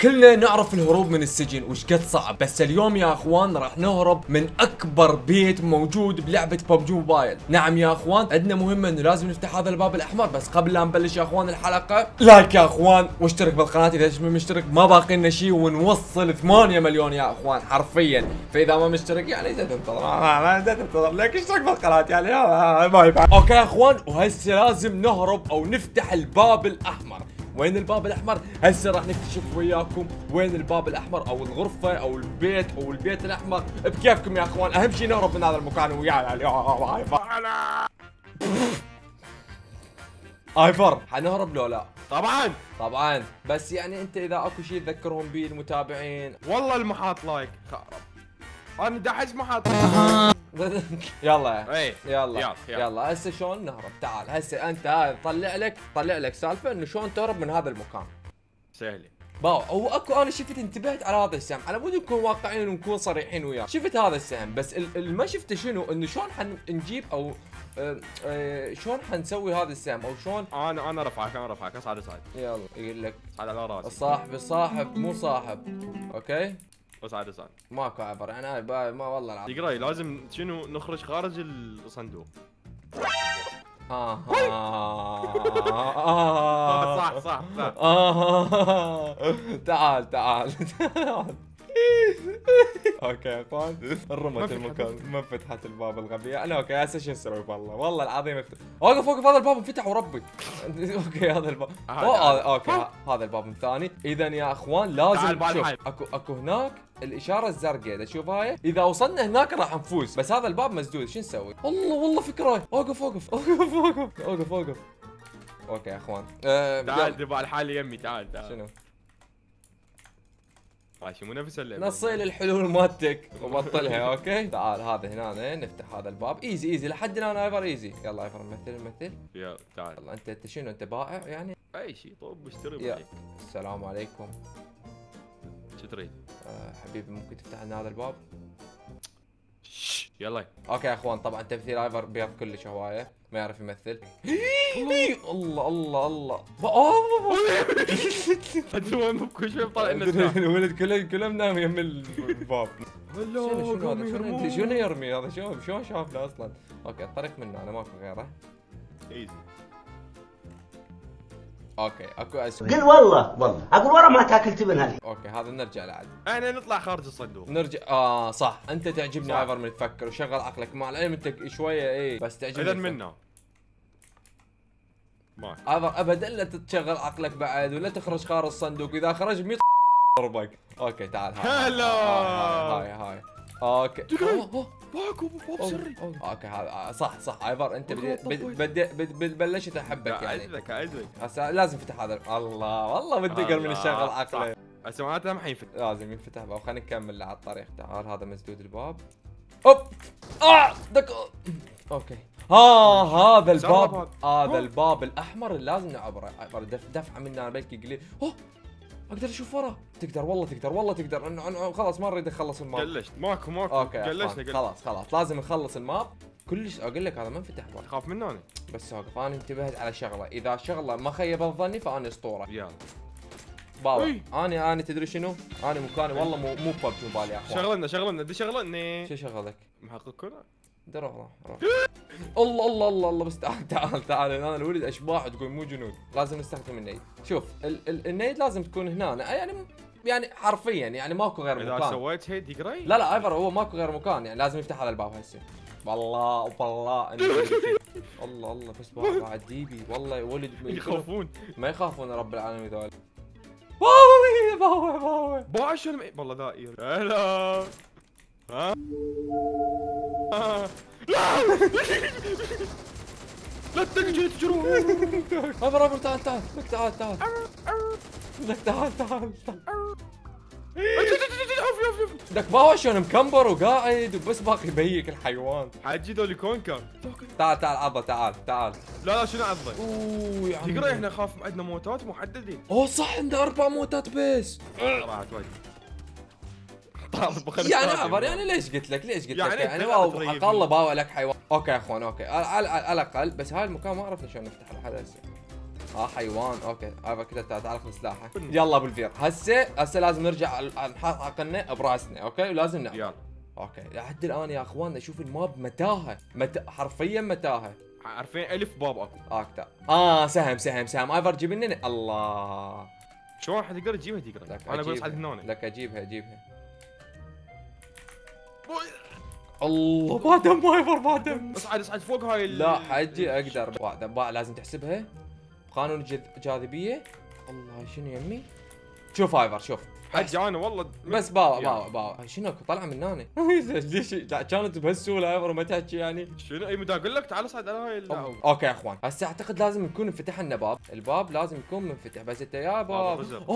كلنا نعرف الهروب من السجن وش قد صعب، بس اليوم يا اخوان راح نهرب من اكبر بيت موجود بلعبة ببجي موبايل. نعم يا اخوان، عندنا مهمة انه لازم نفتح هذا الباب الاحمر، بس قبل لا نبلش يا اخوان الحلقة لايك يا اخوان واشترك بالقناة اذا مش مشترك، ما باقي لنا شيء ونوصل 8 مليون يا اخوان حرفيا، فاذا ما مشترك يعني اذا تنتظر ما تنتظر لك اشترك بالقناة يعني ما ينفع. اوكي يا اخوان، وهسه لازم نهرب او نفتح الباب الاحمر. وين الباب الاحمر؟ هسه راح نكتشف وياكم وين الباب الاحمر او الغرفه او البيت او البيت الاحمر بكيفكم يا اخوان. اهم شيء نهرب من هذا المكان ويانا. ايفر حنهرب لو لا؟ طبعا بس يعني انت اذا اكو شيء تذكرهم به المتابعين. والله المحاط لايك خرب، انا دحس محاط لايك. يلا ايه يلا هسه شلون نهرب؟ تعال هسه انت طلع لك سالفه انه شلون تهرب من هذا المكان. سهله باو هو اكو، انا شفت انتبهت على هذا السهم، على مود نكون واقعيين ونكون صريحين وياه. شفت هذا السهم، بس اللي ما شفته شنو انه شلون حنجيب او شلون حنسوي هذا السهم او شلون. انا رفعك اصعد. يلا يقول لك اصعد على راسي. الصاحب مو صاحب. اوكي اصعد ماكو عبر يعني ما والله العظيم. تقرأي لازم شنو نخرج خارج الصندوق. صح تعال اوكي يا اخوان، رمت المكان ما فتحت الباب الغبية. انا اوكي هسه شو نسوي؟ والله العظيم وقف هذا الباب انفتح وربي. اوكي هذا الباب اوكي هذا الباب الثاني. اذا يا اخوان لازم شوف اكو هناك الاشاره الزرقاء اذا تشوف هاي، اذا وصلنا هناك راح نفوز، بس هذا الباب مسدود. شو نسوي؟ والله فكره. اوقف اوكي يا اخوان تعال دبا الحالي يمي. تعال شنو؟ ماشي مو نفس اللعبه. نصيل الحلول مالتك وبطلها. اوكي تعال هذا هنا نفتح هذا الباب ايزي لحد الان. ايفر ايزي. يلا ايفر مثل يلا تعال. يلا انت شنو؟ انت بائع يعني؟ اي شيء طب اشتري. السلام عليكم. شو تريد؟ حبيبي ممكن تفتح لنا هذا الباب؟ يلا. اوكي يا اخوان، طبعا تمثيل ايفر بيض كلش هوايه، ما يعرف يمثل. الله انت وين بكل شوي طالع لنا الولد كله منام يم الباب. شنو يرمي هذا؟ شلون شافنا اصلا؟ اوكي الطريق منه، انا ماكو غيره. ايزي. اوكي اكو اسم. قل والله اقول ورا ما تاكل تبن هذه. اوكي هذا نرجع لعد. احنا نطلع خارج الصندوق. نرجع صح. انت تعجبني ايفر من تفكر وشغل عقلك، مع العلم انت شويه بس تعجبني. اذا منا ما ايفر ابدا لا تشغل عقلك بعد ولا تخرج خارج الصندوق، اذا خرج 100 ضربك. اوكي تعال هلا هاي اوكي ماكو باب سري. اوكي هذا صح ايفر انت بلشت احبك يعني. اعذبك هسه لازم تفتح هذا. الله والله بدي من الشغل عقله. هسه معناته ما حينفتح. لازم ينفتح باب. خلينا نكمل على الطريق. تعال هذا مسدود الباب. دق. اوكي هذا الباب الاحمر اللي لازم نعبره. دفعه منا بلكي قليل. اقدر اشوف ورا. تقدر والله تقدر. خلاص ما نريد نخلص الماب. قلشت ماكو. اوكي خلاص لازم نخلص الماب كلش. اقول لك هذا ما انفتح باب. تخاف منه انا؟ بس اوقف، انا انتبهت على شغله، اذا شغله ما خيب ظني فانا اسطوره. يلا بابا انا تدري شنو؟ انا مكاني والله مو ببجي موبايل يا اخوان. شغلنا دي شغلنا. شو شغلك؟ محقق كله. روح الله بس تعال انا الولد اشباح تقول مو جنود. لازم نستخدم النيد. شوف النيد لازم تكون هنا يعني حرفيا يعني ماكو غير مكان. اذا سويت هيد يقري. لا ايفر هو ماكو غير مكان، يعني لازم يفتح هذا الباب هسه. والله الله بس بعد ديبي والله ولد يخافون. ما يخافون رب العالمين ذول. باش والله دائر. هلا لا تجرون. ايفر تعال لك باوع شلون مكمبر وقاعد وبس باقي بيك الحيوان. حاجي ذولي كونكر. تعال عضه تعال. لا شنو عضه؟ يعني تقرا احنا نخاف عندنا موتات محددين. صح عنده 4 موتات بس. راحت وايد. يعني عبر يعني ليش قلت لك يعني اقل باوع لك حيوان. اوكي يا اخوان اوكي على الاقل، بس هاي المكان ما عرفنا شلون نفتح لحد هسه. حيوان. اوكي ايفر كذا تعال خذ سلاحه. يلا ابو الفير هسه لازم نرجع نحط عقلنا براسنا. اوكي ولازم نعمل. يلا اوكي لحد الان يا اخوان اشوف الماب متاهه حرفيا متاهه. عارفين 1000 باب اكو. اكثر. سهم ايفر جيب لنا. الله شلون حتقدر تجيبها تقدر؟ انا اقول اصعد هنا. لك اجيبها. الله ما دم ايفر ما دم. اصعد فوق هاي لا حجي اقدر. دباع لازم تحسبها قانون الجاذبيه. الله شنو يمي؟ شوف ايفر شوف حجي انا والله بس باو شنو طلع من هنا. ليش كانت بهالسهوله ايفر وما تحكي يعني؟ شنو اي مدى اقول لك تعال اصعد على هاي اوكي يا اخوان هسه اعتقد لازم يكون انفتح لنا باب. الباب لازم يكون منفتح بس انت يا باب.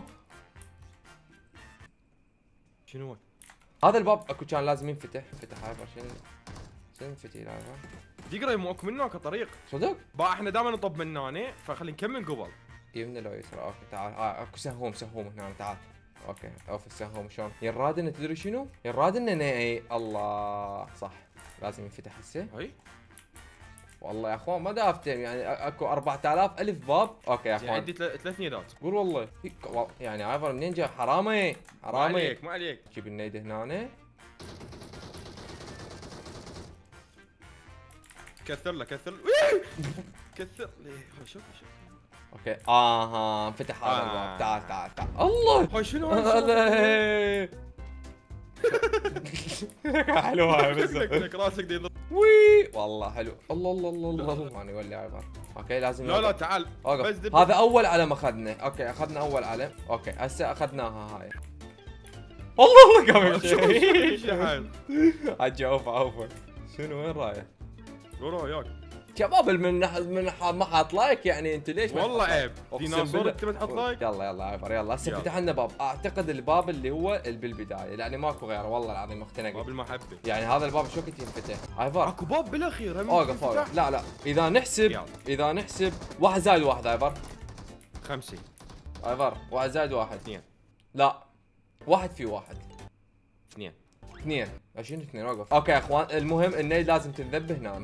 شنو هذا الباب اكو كان لازم ينفتح. ايفر شنو ينفتح ايفر؟ تقرا ماكو منه اكو طريق صدق؟ احنا دائما نطب من هنا فخلينا نكمل قبل. يمنا لو يسرى. اوكي تعال اكو سهوم هنا تعال. اوكي اوف السهوم شلون؟ ينرادنا تدري شنو؟ ينرادنا اي الله صح لازم ينفتح هسه. اي والله يا اخوان ما دا افتهم يعني اكو 4000 الف باب. اوكي يا اخوان عندي 3 نيدات. قول والله يعني ايفر منين جاي؟ حرامي ما عليك جيب النيد هنا. كثر له كثر لي. شوف اوكي انفتح هذا الباب. تعال الله هاي شنو حلو هاي بس لك راسك دي وي والله حلو. الله انا يولي ايفر. اوكي لازم لا تعال بس هذا اول علم اخذنا. اوكي اخذنا اول علم. اوكي هسه اخذناها هاي. الله قام يمشي. حجي اوفى شنو وين رايح؟ وين رايك؟ شباب من ما حاط لايك يعني انت ليش؟ والله عيب ديناصور انت ما تحط لايك. يلا ايفر يلا هسه فتح لنا باب. اعتقد الباب اللي هو بالبدايه يعني ماكو غيره والله العظيم اختنقت. باب المحبه يعني هذا الباب شو وقت ينفتح؟ ايفر اكو باب بالاخير. اوقف لا اذا نحسب 1 زائد 1 ايفر 5. ايفر 1 زائد 1 2. لا 1 في 1 2 20 2 اوقف. اوكي يا اخوان المهم النيد لازم تنذبه هنا.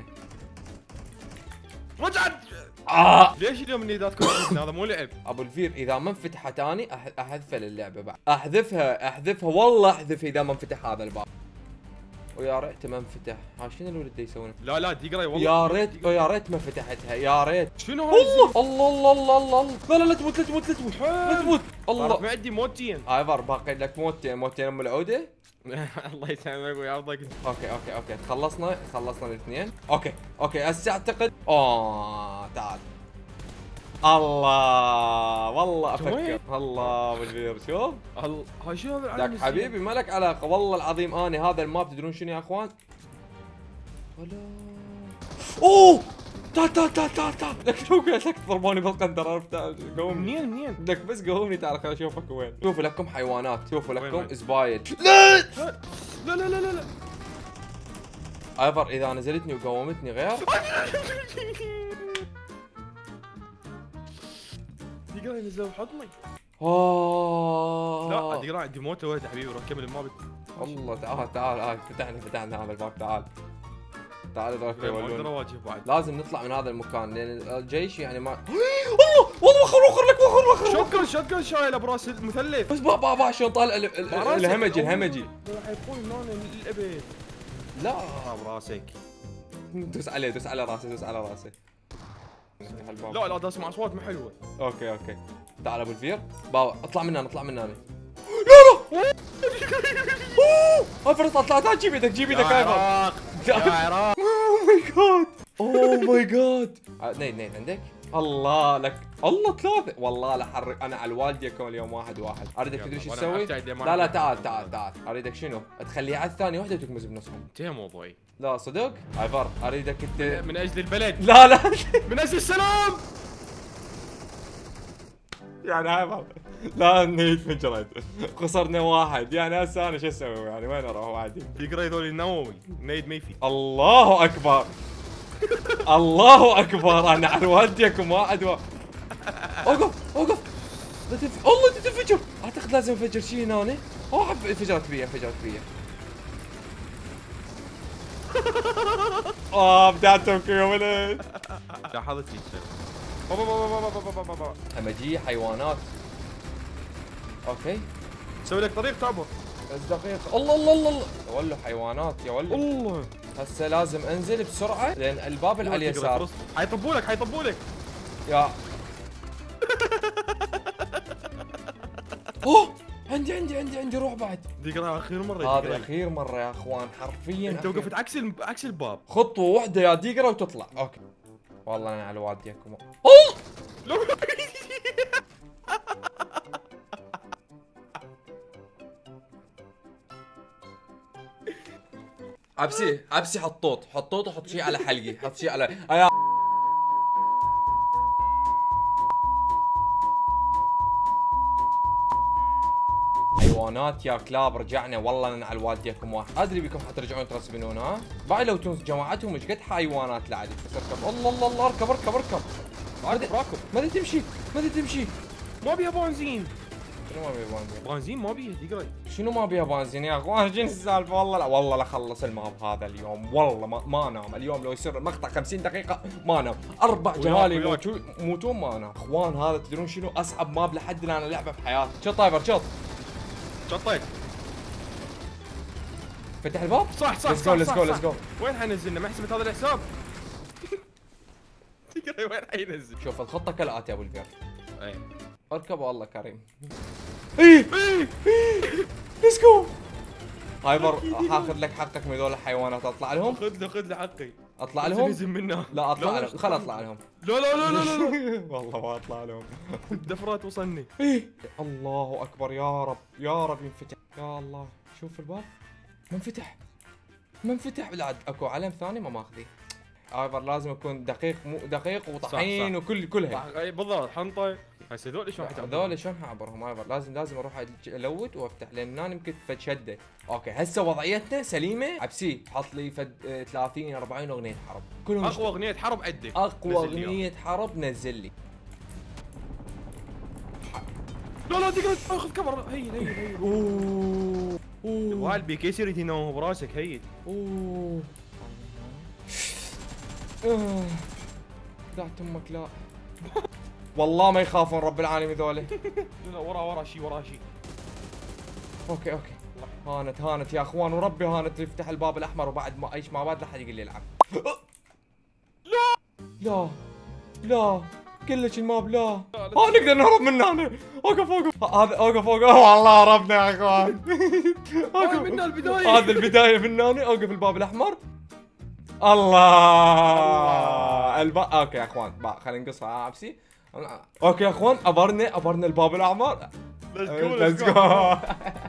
رجعت. ليش اليوم النيدات كلها هذا مو لعب؟ ابو الفير اذا ما انفتح ثاني احذفها للعبه بعد. احذفها والله احذفها اذا ما انفتح هذا الباب. ويا ريت ما انفتح. شنو الولد يسوونه؟ لا دقيقه والله يا ريت ما فتحتها يا ريت. شنو الله لا تموت الله ما عندي موتين. ايفر باقي لك موتين ام العوده. الله يسامحك ويعوضك. اوكي خلصنا الاثنين. اوكي هسه اعتقد تعال. الله والله افكر. الله بالفير شوف هاي شنو هذا العالم؟ لك حبيبي ما لك علاقه والله العظيم. اني هذا الماب تدرون شنو يا اخوان؟ اوه تعال لك شو قلت لك ضربوني بالقندر عرفت؟ قوم منين لك بس قومني تعال خليني اشوفك وين. شوفوا لكم حيوانات شوفوا لكم زبايل. لا ايفر اذا نزلتني وقومتني غير. دقيقة ينزلوا بحضني. لا دقيقة عندي موتة واحدة حبيبي روح كمل الماب. والله تعال فتحنا هذا الباب. تعال ذاك اقدر اواجه بعد. لازم نطلع من هذا المكان لان الجيش يعني ما والله وخر شوتجن شايله براس المثلث. بس بابا شلون طالع الهمجي راح يكون هنا للابد. لا براسك دوس على راسه. لا دا اسمع اصوات مو حلوه. اوكي تعال ابو الفير بابا اطلع من هنا. لا ايفر طلع جيب يدك ايفر. يا عراق. اوه ماي جاد نيد عندك. الله لك الله 3 والله لحرق انا على الوالديكم اليوم 1 اريدك تدري شو تسوي؟ لا تعال اريدك شنو؟ تخليه على الثانيه وحده وتكمز بنصهم. انتهى موضوعي. لا صدق؟ ايفر اريدك انت من اجل البلد. لا من اجل السلام. يعني ايفر لا نيد فجرت خسرنا 1 يعني هسه انا شو اسوي يعني وين اروح وعدي؟ تقرا هذول النووي نيد ما يفي. الله اكبر انا على والديكم 1 اوقف الله تنفجر. اعتقد لازم انفجر شيء هنا. انفجرت بيه بدأت تبكي يا ولد. لاحظت همجيه حيوانات. اوكي سوي لك طريق تعبر. بس دقيقة. الله الله الله الله يا ولو حيوانات يا ولو. الله هسه لازم انزل بسرعة لان الباب اللي على اليسار حيطبوا لك حيطبوا لك. يا اوه عندي روح بعد. دقيقة اخير مرة. هذه اخير مرة يا اخوان حرفيا. انت وقفت عكس الباب. خطوة واحدة يا ديقرة وتطلع. اوكي والله انا على واديكم. عبسي حطوط وحط شيء على حلقي. حط شيء على حيوانات يا كلاب. رجعنا والله انا على والديكم واحد. ادري بكم حترجعون ترسبنون ها. بعد لو تونس جماعتهم ايش قد حيوانات لعدي. بس اركب. الله الله الله اركب. راكب. ماذا تمشي. ما بيها بنزين. شنو ما بيها بنزين؟ بنزين ما بيها دقيقة. شنو ما بيها بنزين يا اخوان؟ شنو السالفه؟ والله لا خلص الماب هذا اليوم. والله ما انام اليوم. لو يصير المقطع 50 دقيقه ما انام. 4 جهالي يموتون ما انام. اخوان هذا تدرون شنو اصعب ماب لحد الان لعبه بحياتي. شوت طايفر شوت. شطيت. فتح الباب؟ صح. ليتس جو. وين حينزلنا؟ ما حسبت هذا الحساب. دقيقة وين حينزل؟ شوف الخطه كالاتي يا ابو البير. اي اركب والله كريم. ايه ليتس جو. هايبر حاخذ لك حقك من هذول الحيوانات. اطلع لهم. خذ له حقي. اطلع لهم. لازم منه. لا اطلع لهم. خل اطلع لهم. لا والله ما اطلع لهم. الدفرات وصلني. ايه الله اكبر يا رب ينفتح. يا الله شوف الباب ما انفتح بالعد. اكو علم ثاني ما ماخذيه. هايبر لازم يكون دقيق مو دقيق وطحين وكلها بالضبط. حنطه هسه هذول شلون حتعبرهم؟ هذول شلون حعبرهم هايبر؟ لازم اروح الوت وافتح لان هنا يمكن فد شده. اوكي هسه وضعيتنا سليمه. عبسي حط لي فد 30 40 اغنيه حرب كلهم. اقوى اغنيه حرب عندك. اقوى اغنيه حرب نزل لي. لا دقيقه اخذ كفر. هي اوه والبي كيسر يتناوم براسك. هي اوه دعت امك. لا والله ما يخافون رب العالمين ذولا. لا ورا شيء. اوكي هانت يا اخوان وربي هانت. يفتح الباب الاحمر وبعد ما ايش ما بعد لا حد يقول لي العب. لا كلش الماب. لا نقدر نهرب من هنا. اوقف هذا اوقف والله هربنا يا اخوان. اوقف من البدايه. هذا البدايه من هنا. اوقف الباب الاحمر. الله الباب. اوكي يا اخوان خلينا نقصها عبسي. اوكي يا اخوان ابرنا الباب الاحمر. ليتس جو